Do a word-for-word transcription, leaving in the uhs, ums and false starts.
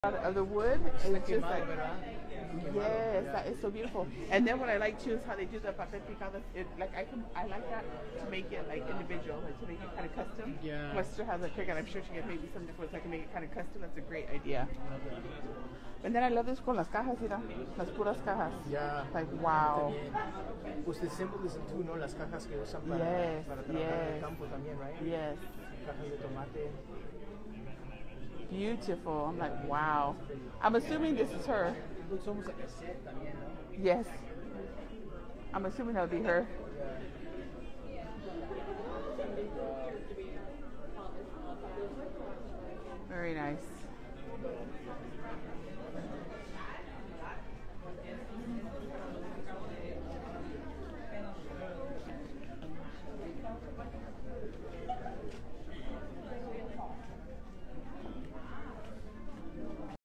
Of the wood, it's just like, yes, that is so beautiful. And then what I like too is how they do the papel picado. It, like I can, I like that to make it like individual, like to make it kind of custom. Yeah. My sister has a trick, and I'm sure she can maybe some different, so I can make it kind of custom. That's a great idea. And then I love this con las cajas, you know, las puras cajas. Yeah. Like wow. Pues the symbolism too, ¿no? Las cajas que usan para, yes, para trabajar yes. en el campo también, right? Yes. Cajas de tomate. Beautiful. I'm like, wow. I'm assuming this is her. Looks almost like a set también, ¿no? Yes. I'm assuming that'll be her. Very nice.